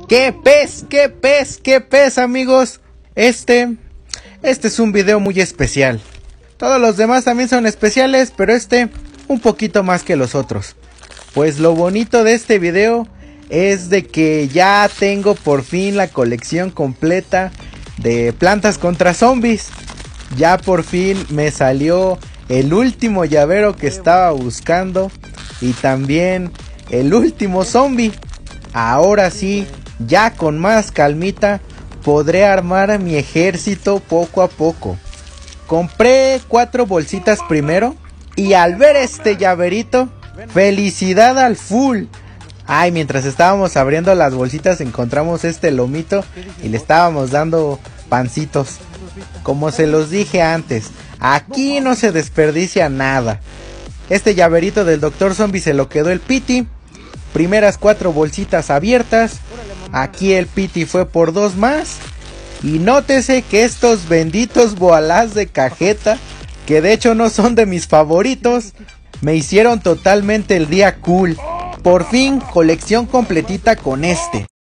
¡Qué pez, qué pez, qué pez, amigos! Este es un video muy especial. Todos los demás también son especiales, pero este un poquito más que los otros. Pues lo bonito de este video es de que ya tengo por fin la colección completa de Plantas contra Zombies. Ya por fin me salió el último llavero que estaba buscando y también el último zombie. Ahora sí, ya con más calmita, podré armar mi ejército poco a poco. Compré 4 bolsitas primero y al ver este llaverito, felicidad al full. Ay, mientras estábamos abriendo las bolsitas encontramos este lomito y le estábamos dando pancitos. Como se los dije antes, aquí no se desperdicia nada. Este llaverito del Dr. Zombie se lo quedó el Pity. Primeras 4 bolsitas abiertas. Aquí el Pity fue por 2 más. Y nótese que estos benditos boalás de cajeta, que de hecho no son de mis favoritos, me hicieron totalmente el día cool. Por fin, colección completita con este.